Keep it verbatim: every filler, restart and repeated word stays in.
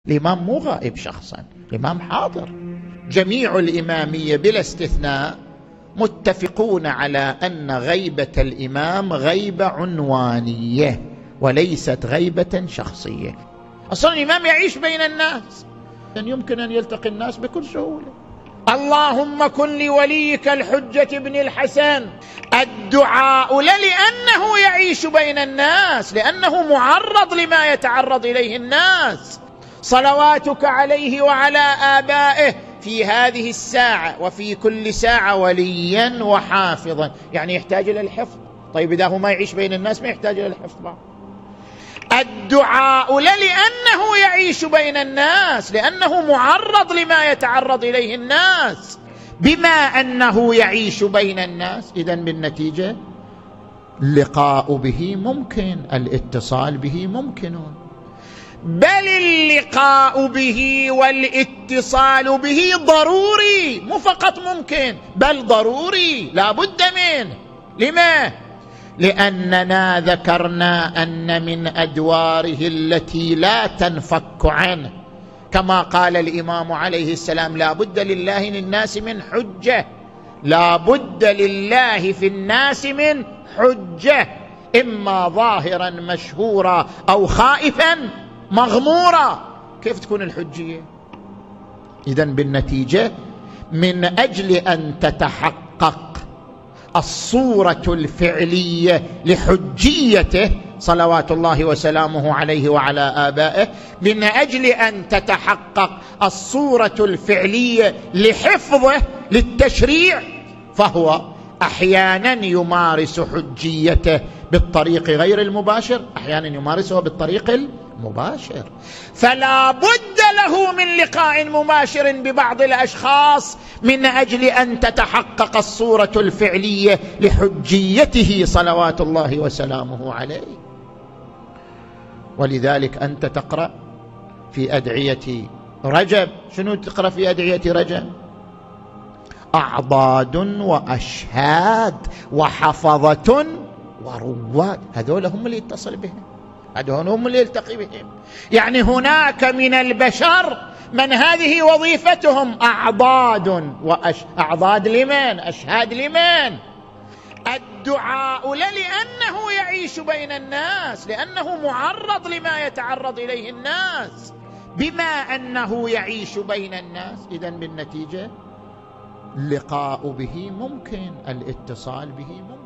الإمام مو غائب شخصا، الإمام حاضر. جميع الإمامية بلا استثناء متفقون على أن غيبة الإمام غيبة عنوانية وليست غيبة شخصية. أصلا الإمام يعيش بين الناس، يمكن أن يلتقي الناس بكل سهولة. اللهم كن لوليك الحجة بن الحسن الدعاء له لأنه يعيش بين الناس، لأنه معرض لما يتعرض إليه الناس. صلواتك عليه وعلى آبائه في هذه الساعة وفي كل ساعة وليا وحافظا، يعني يحتاج إلى الحفظ. طيب إذا هو ما يعيش بين الناس ما يحتاج إلى الحفظ بعض. الدعاء له لأنه يعيش بين الناس، لأنه معرض لما يتعرض إليه الناس. بما أنه يعيش بين الناس إذن بالنتيجة اللقاء به ممكن، الاتصال به ممكن، بل اللقاء به والاتصال به ضروري، مو فقط ممكن بل ضروري، لا بد منه. لما؟ لأننا ذكرنا أن من أدواره التي لا تنفك عنه، كما قال الإمام عليه السلام: لا بد لله للناس من حجة، لا بد لله في الناس من حجة، إما ظاهرا مشهورا أو خائفا مغمورا. كيف تكون الحجية؟ إذن بالنتيجة من أجل أن تتحقق الصورة الفعلية لحجيته صلوات الله وسلامه عليه وعلى آبائه، من أجل أن تتحقق الصورة الفعلية لحفظه للتشريع، فهو أحيانا يمارس حجيته بالطريق غير المباشر، أحيانا يمارسه بالطريق المباشر. فلا بد له من لقاء مباشر ببعض الأشخاص من أجل أن تتحقق الصورة الفعلية لحجيته صلوات الله وسلامه عليه. ولذلك أنت تقرأ في أدعية رجب، شنو تقرأ في أدعية رجب؟ أعضاد وأشهاد وحفظة ورواد، هذول هم اللي يتصل بهم، هذول هم اللي يلتقي بهم. يعني هناك من البشر من هذه وظيفتهم أعضاد وأش... أعضاد لمن؟ أشهاد لمن؟ الدعاء له لأنه يعيش بين الناس، لأنه معرض لما يتعرض إليه الناس. بما أنه يعيش بين الناس إذن بالنتيجة اللقاء به ممكن، الاتصال به ممكن.